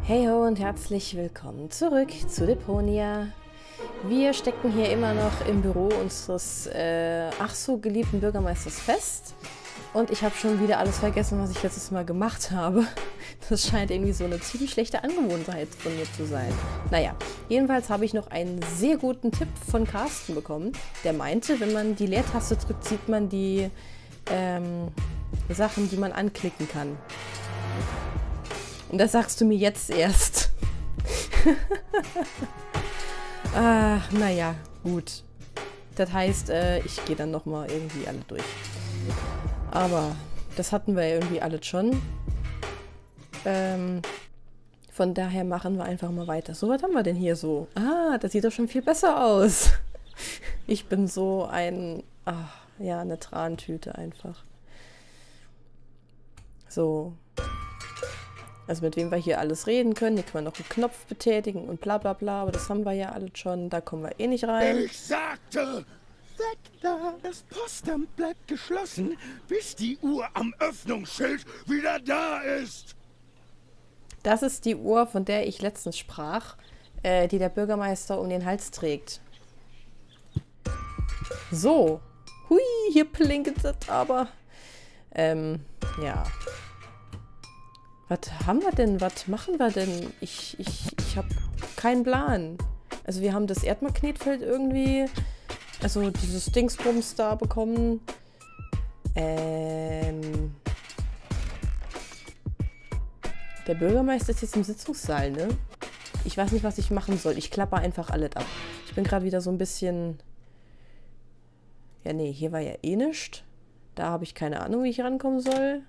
Hey ho und herzlich willkommen zurück zu Deponia. Wir stecken hier immer noch im Büro unseres ach so geliebten Bürgermeisters fest. Und ich habe schon wieder alles vergessen, was ich letztes Mal gemacht habe. Das scheint irgendwie so eine ziemlich schlechte Angewohnheit von mir zu sein. Naja, jedenfalls habe ich noch einen sehr guten Tipp von Carsten bekommen. Der meinte, wenn man die Leertaste drückt, sieht man die Sachen, die man anklicken kann. Und das sagst du mir jetzt erst. Naja, gut. Das heißt, ich gehe dann nochmal irgendwie alle durch. Aber das hatten wir ja irgendwie alles schon. Von daher machen wir einfach mal weiter. So, was haben wir denn hier so? Ah, das sieht doch schon viel besser aus. Ich bin so ein... Ach, ja, eine Trantüte einfach. So. Also mit wem wir hier alles reden können. Hier kann man noch einen Knopf betätigen und bla bla bla. Aber das haben wir ja alles schon. Da kommen wir eh nicht rein. Ich sagte, weg da. Das Postamt bleibt geschlossen, bis die Uhr am Öffnungsschild wieder da ist. Das ist die Uhr, von der ich letztens sprach, die der Bürgermeister um den Hals trägt. So. Hui, hier blinkt es aber. Ja. Was haben wir denn? Was machen wir denn? Ich habe keinen Plan. Also wir haben das Erdmagnetfeld irgendwie, also dieses Dingsbums da bekommen. Der Bürgermeister ist jetzt im Sitzungssaal, ne? Ich weiß nicht, was ich machen soll. Ich klappe einfach alles ab. Ich bin gerade wieder so ein bisschen... Ja, nee, hier war ja eh nichts. Da habe ich keine Ahnung, wie ich rankommen soll.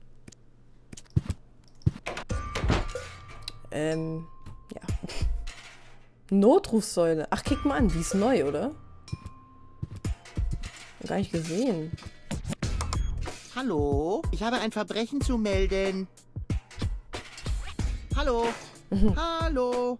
Ja. Notrufsäule. Ach, kick mal an, die ist neu, oder? Gar nicht gesehen. Hallo, ich habe ein Verbrechen zu melden. Hallo, hallo.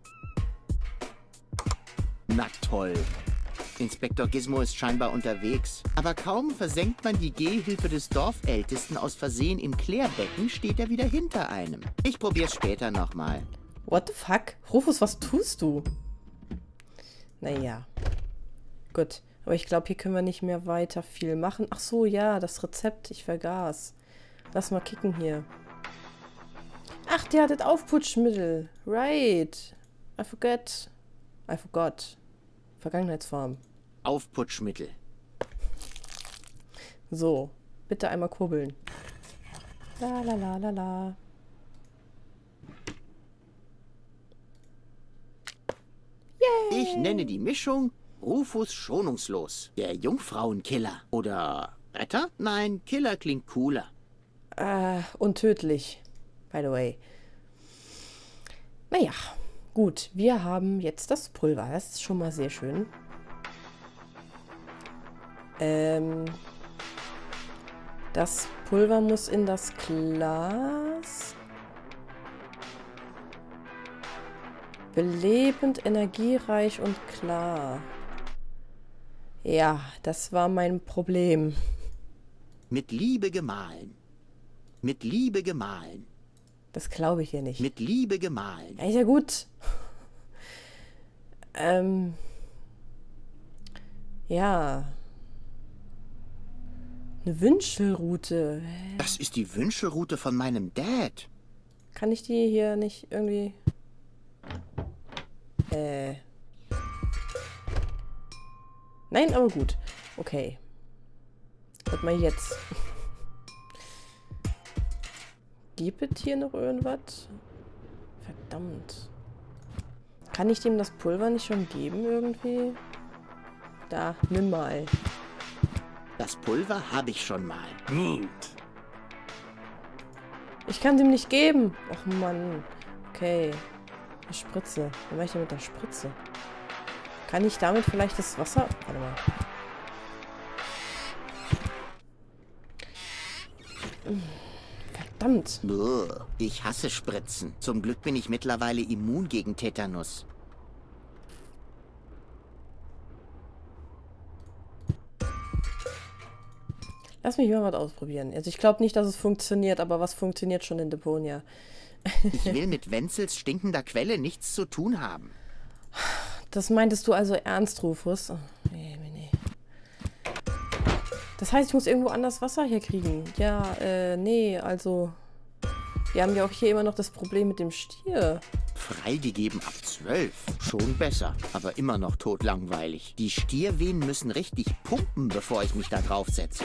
Na toll. Inspektor Gizmo ist scheinbar unterwegs. Aber kaum versenkt man die Gehhilfe des Dorfältesten aus Versehen im Klärbecken, steht er wieder hinter einem. Ich probier's später nochmal. What the fuck? Rufus, was tust du? Naja. Gut. Aber ich glaube, hier können wir nicht mehr weiter viel machen. Ach so, ja, das Rezept. Ich vergaß. Lass mal kicken hier. Ach, der hat das Aufputschmittel. Right. I forgot. Vergangenheitsform. Aufputschmittel. So. Bitte einmal kurbeln. La la la la la. Ich nenne die Mischung Rufus schonungslos. Der Jungfrauenkiller. Oder Retter? Nein, Killer klingt cooler. Untödlich. By the way. Naja, gut. Wir haben jetzt das Pulver. Das ist schon mal sehr schön. Das Pulver muss in das Glas. Belebend, energiereich und klar. Ja, das war mein Problem. Mit Liebe gemahlen. Mit Liebe gemahlen. Das glaube ich dir nicht. Mit Liebe gemahlen. Ja, ist ja gut. Ja. Eine Wünschelrute. Das ist die Wünschelrute von meinem Dad. Kann ich die hier nicht irgendwie... Nein, aber gut. Okay. Was mal jetzt? Gibt es hier noch irgendwas? Verdammt. Kann ich dem das Pulver nicht schon geben irgendwie? Da, nimm mal. Das Pulver habe ich schon mal. Gut. Ich kann dem nicht geben. Och Mann. Okay. Eine Spritze. Was mache ich denn mit der Spritze? Kann ich damit vielleicht das Wasser... Warte mal. Verdammt. Buh, ich hasse Spritzen. Zum Glück bin ich mittlerweile immun gegen Tetanus. Lass mich mal was ausprobieren. Also ich glaube nicht, dass es funktioniert, aber was funktioniert schon in Deponia? Ich will mit Wenzels stinkender Quelle nichts zu tun haben. Das meintest du also ernst, Rufus? Oh, nee. Das heißt, ich muss irgendwo anders Wasser herkriegen. Ja, nee, also... Wir haben ja auch hier immer noch das Problem mit dem Stier. Freigegeben ab 12. Schon besser, aber immer noch totlangweilig. Die Stiervenen müssen richtig pumpen, bevor ich mich da drauf setze.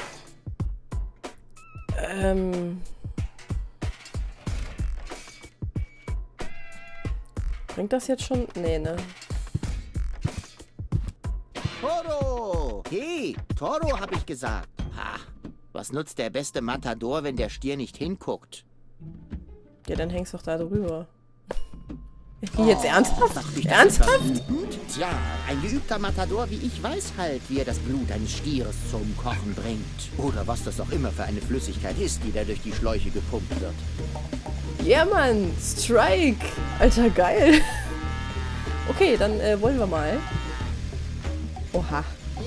Bringt das jetzt schon? Nee, ne? Toro! Hey, Toro, hab ich gesagt. Ha, was nutzt der beste Matador, wenn der Stier nicht hinguckt? Ja, dann hängst du doch da drüber. Wie jetzt ernsthaft? Macht mich das Ernsthaft? etwa wütend? Tja, ein geübter Matador wie ich weiß halt, wie er das Blut eines Stieres zum Kochen bringt. Oder was das auch immer für eine Flüssigkeit ist, die da durch die Schläuche gepumpt wird. Ja, Mann! Strike! Alter, geil! Okay, dann wollen wir mal. Oha.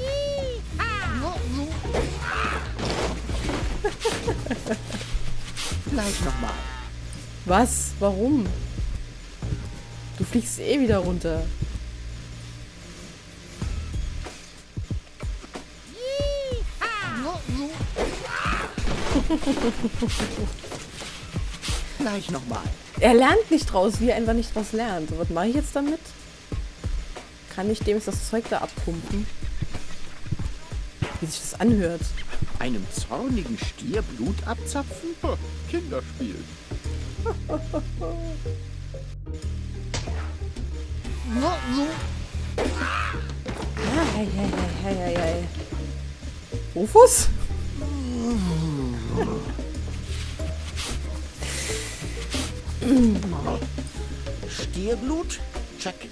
Gleich nochmal. Was? Warum? Du fliegst eh wieder runter. Gleich nochmal. Er lernt nicht draus, wie er einfach nicht draus lernt. So, was mache ich jetzt damit? Kann ich dem jetzt das Zeug da abpumpen? Wie sich das anhört. Einem zornigen Stier Blut abzapfen? Kinderspiel. Hey. Rufus? Stierblut? Check.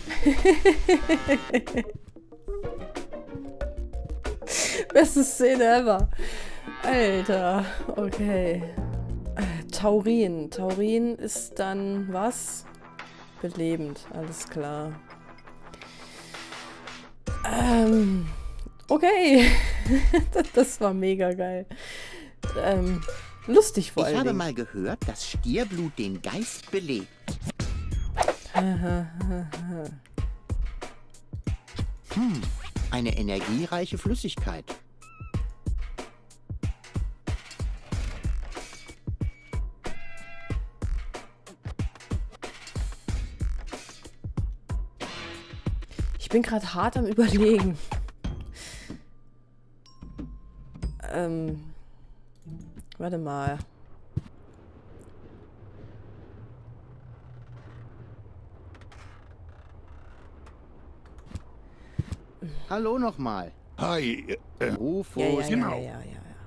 Beste Szene ever. Alter, okay. Taurin. Taurin ist dann was? Belebend, alles klar. Okay. Das war mega geil. Lustig vor allem. Ich habe mal gehört, dass Stierblut den Geist belebt. Eine energiereiche Flüssigkeit. Ich bin gerade hart am Überlegen. Warte mal. Hallo nochmal. Hi, Rufus. Genau. Ja.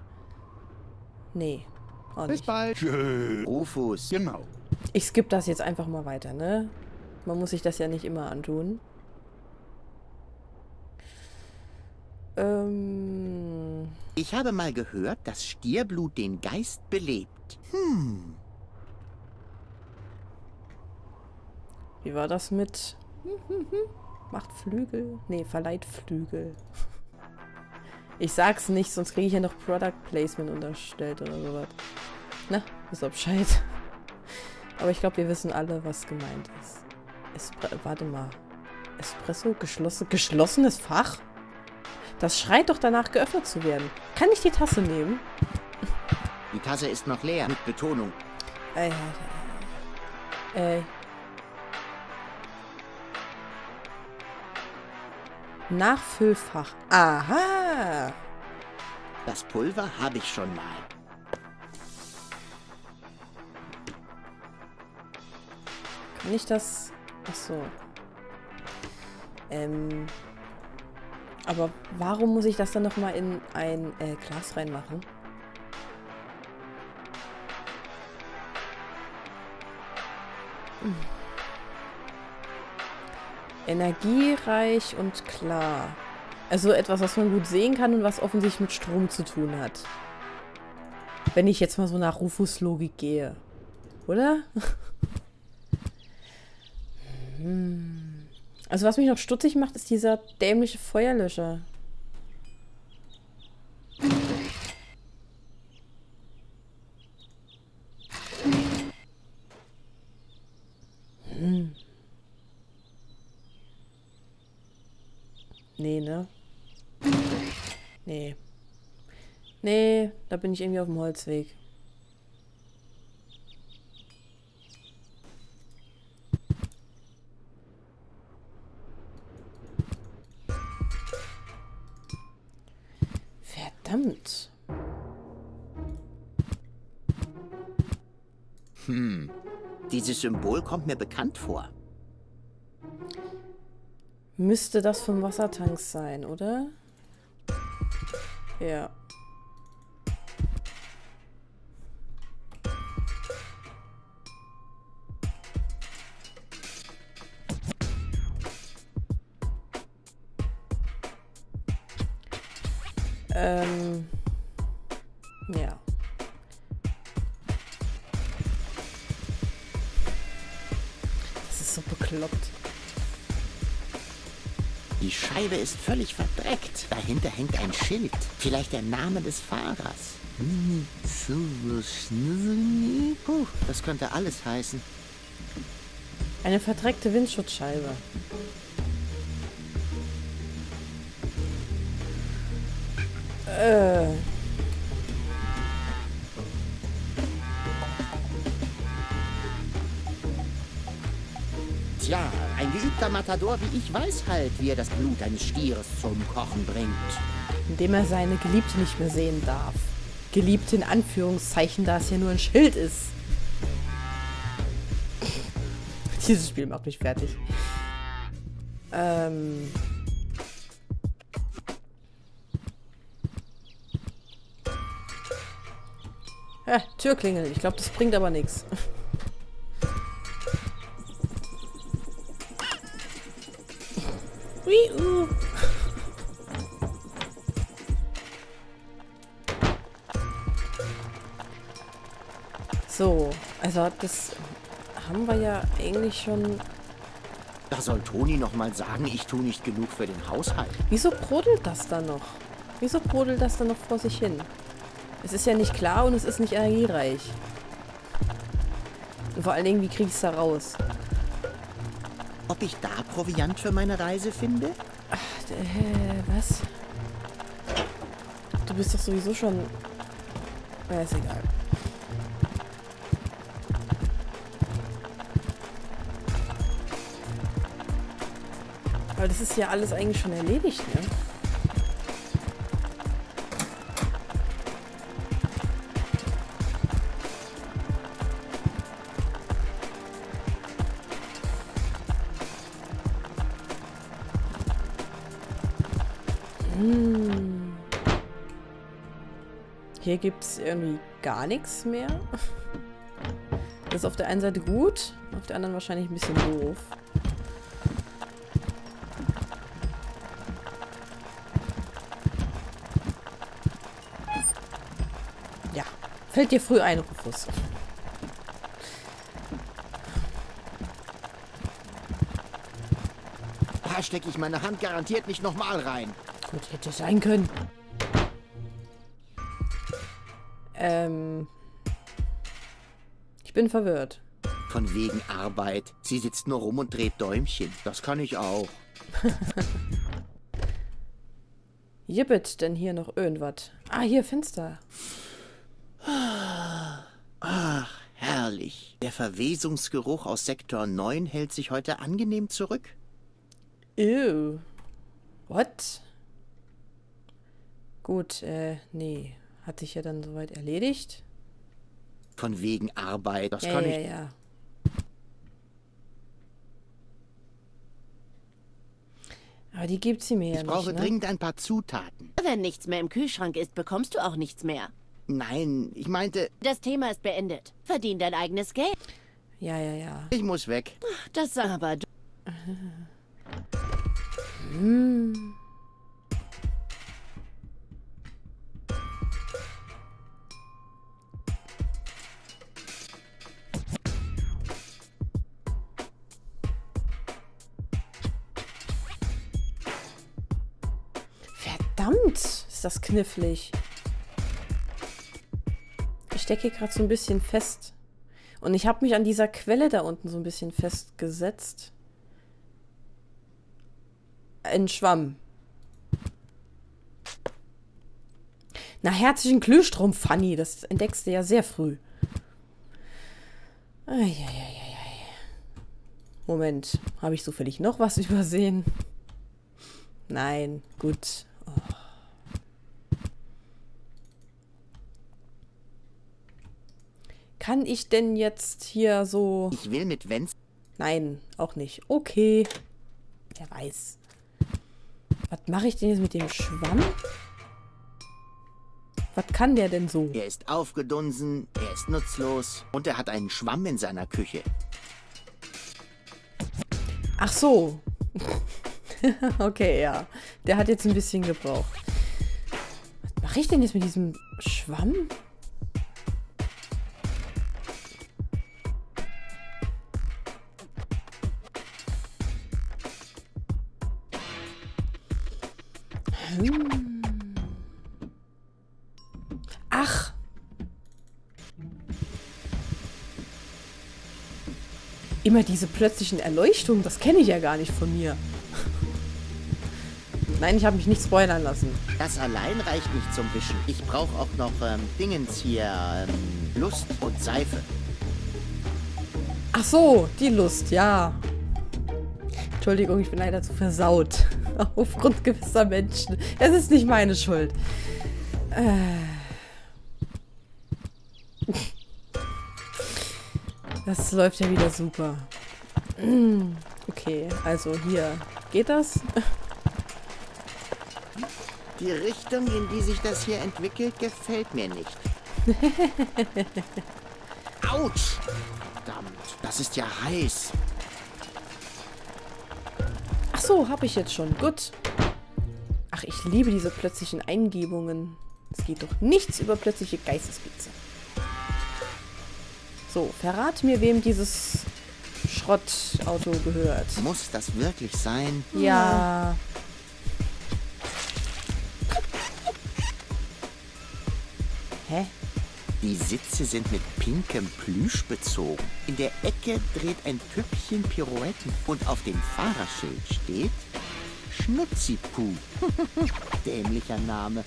Nee, auch Bis nicht. bald. Tschö. Rufus. Genau. Ich skippe das jetzt einfach mal weiter, ne? Man muss sich das ja nicht immer antun. Ich habe mal gehört, dass Stierblut den Geist belebt. Wie war das mit... Macht Flügel? Nee, verleiht Flügel. Ich sag's nicht, sonst kriege ich ja noch Product Placement unterstellt oder sowas. Na, wisst ihr Bescheid. Aber ich glaube, wir wissen alle, was gemeint ist. Warte mal. Espresso? Geschlossenes Fach? Das schreit doch danach, geöffnet zu werden. Kann ich die Tasse nehmen? Die Tasse ist noch leer. Mit Betonung. Nachfüllfach. Aha! Das Pulver habe ich schon mal. Kann ich das... Achso. Aber warum muss ich das dann nochmal in ein Glas reinmachen? Energiereich und klar. Also etwas, was man gut sehen kann und was offensichtlich mit Strom zu tun hat. Wenn ich jetzt mal so nach Rufus Logik gehe. Oder? Also was mich noch stutzig macht, ist dieser dämliche Feuerlöscher. Nee, ne? Nee. Nee, da bin ich irgendwie auf dem Holzweg. Verdammt. Dieses Symbol kommt mir bekannt vor. Müsste das vom Wassertank sein, oder? Ja. Ja. Das ist so bekloppt. Die Scheibe ist völlig verdreckt. Dahinter hängt ein Schild. Vielleicht der Name des Fahrers. Puh, das könnte alles heißen. Eine verdreckte Windschutzscheibe. Tja, ein geübter Matador wie ich weiß halt, wie er das Blut eines Stieres zum Kochen bringt. Indem er seine Geliebte nicht mehr sehen darf. Geliebte in Anführungszeichen, da es ja nur ein Schild ist. Dieses Spiel macht mich fertig. Türklingel. Ich glaube, das bringt aber nichts. So, also das haben wir ja eigentlich schon... Da soll Toni noch mal sagen, ich tue nicht genug für den Haushalt. Wieso brodelt das da noch? Wieso brodelt das da noch vor sich hin? Es ist ja nicht klar und es ist nicht energiereich. Und vor allen Dingen, wie kriege ich es da raus? Ob ich da Proviant für meine Reise finde? Was? Du bist doch sowieso schon... Ja, ist egal. Weil das ist ja alles eigentlich schon erledigt, ne? Hier gibt es irgendwie gar nichts mehr. Das ist auf der einen Seite gut, auf der anderen wahrscheinlich ein bisschen doof. Ja, fällt dir früh ein, Rufus. Da stecke ich meine Hand garantiert nicht nochmal rein. Gut, hätte sein können. Ich bin verwirrt. Von wegen Arbeit. Sie sitzt nur rum und dreht Däumchen. Das kann ich auch. Jibbet, denn hier noch irgendwas. Ah, hier, Fenster. Ach, herrlich. Der Verwesungsgeruch aus Sektor 9 hält sich heute angenehm zurück. Ew. What? Gut, nee. Hat sich ja dann soweit erledigt. Von wegen Arbeit. Das kann ich... Ja. Aber die gibt sie mir ja Ich brauche nicht, ne? dringend ein paar Zutaten. Wenn nichts mehr im Kühlschrank ist, bekommst du auch nichts mehr. Nein, ich meinte, Das Thema ist beendet. Verdien dein eigenes Geld. Ja. ich muss weg. Das aber du. Verdammt, ist das knifflig. Ich stecke hier gerade so ein bisschen fest. Und ich habe mich an dieser Quelle da unten so ein bisschen festgesetzt. Ein Schwamm. Na, herzlichen Glühstrom, Fanny. Das entdeckst du ja sehr früh. Eieieiei. Moment, habe ich zufällig noch was übersehen? Nein, gut. Oh. Kann ich denn jetzt hier so... Ich will mit Wenz... Nein, auch nicht. Okay. Wer weiß. Was mache ich denn jetzt mit dem Schwamm? Was kann der denn so? Er ist aufgedunsen, er ist nutzlos und er hat einen Schwamm in seiner Küche. Ach so. Okay, ja. Der hat jetzt ein bisschen gebraucht. Was mache ich denn jetzt mit diesem Schwamm? Ach. Immer diese plötzlichen Erleuchtungen, das kenne ich ja gar nicht von mir. Nein, ich habe mich nicht spoilern lassen. Das allein reicht nicht zum Wischen. Ich brauche auch noch Dingens hier, Lust und Seife. Ach so, die Lust, ja. Entschuldigung, ich bin leider zu versaut. Aufgrund gewisser Menschen. Es ist nicht meine Schuld. Das läuft ja wieder super. Okay, also hier. Geht das? Die Richtung, in die sich das hier entwickelt, gefällt mir nicht. Autsch! Verdammt, das ist ja heiß. Ach so, habe ich jetzt schon. Gut. Ach, ich liebe diese plötzlichen Eingebungen. Es geht doch nichts über plötzliche Geistesblitze. So, verrat mir, wem dieses Schrottauto gehört. Muss das wirklich sein? Ja. Hä? Die Sitze sind mit pinkem Plüsch bezogen. In der Ecke dreht ein Püppchen Pirouetten und auf dem Fahrerschild steht Schnutzipuh. Dämlicher Name.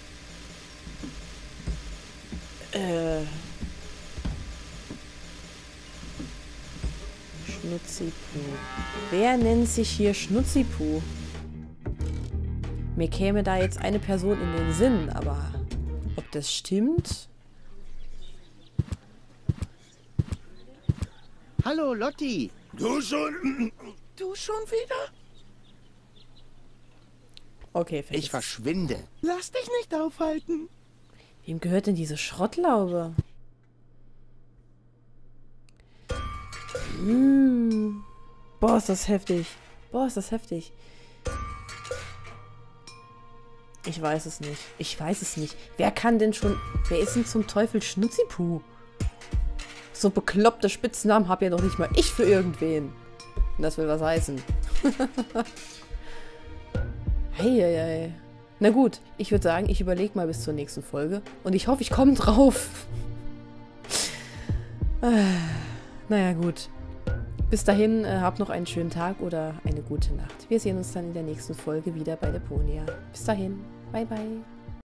Schnutzipuh. Wer nennt sich hier Schnutzipuh? Mir käme da jetzt eine Person in den Sinn, aber ob das stimmt? Hallo, Lotti. Du schon wieder? Okay, vergiss Ich es. verschwinde. Lass dich nicht aufhalten. Wem gehört denn diese Schrottlaube? Boah, ist das heftig. Boah, ist das heftig. Ich weiß es nicht. Ich weiß es nicht. Wer kann denn schon... Wer ist denn zum Teufel Schnutzipuh? So bekloppte Spitznamen hab ja doch nicht mal ich für irgendwen. Und das will was heißen. Heieiei. Na gut, ich würde sagen, ich überlege mal bis zur nächsten Folge. Und ich hoffe, ich komme drauf. Naja, gut. Bis dahin, habt noch einen schönen Tag oder eine gute Nacht. Wir sehen uns dann in der nächsten Folge wieder bei Deponia. Bis dahin. Bye, bye.